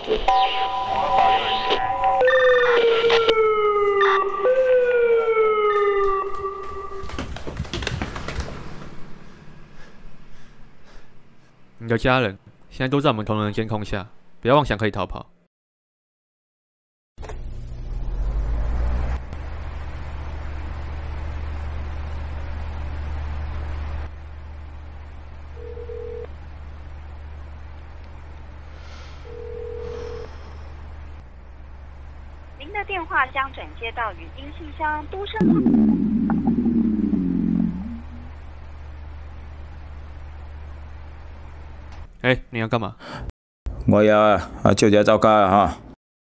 你的家人现在都在我们同仁的监控下，不要妄想可以逃跑。 您的电话将转接到语音信箱都市。 你要干嘛？ 我要照只走家啊哈！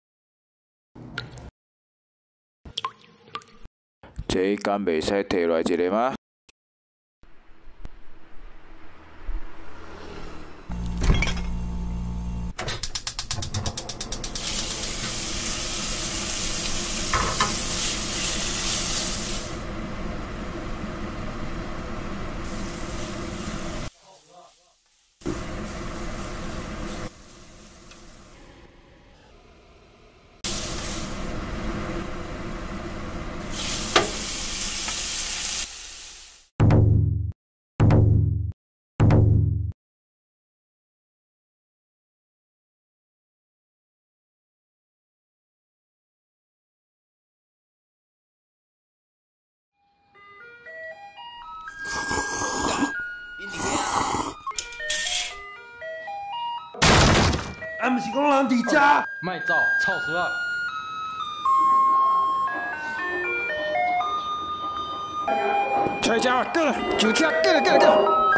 这间袂使摕来一个吗？ 毋是讲人伫遮， 卖走，臭死了！ 吹家，过来，就车，过来。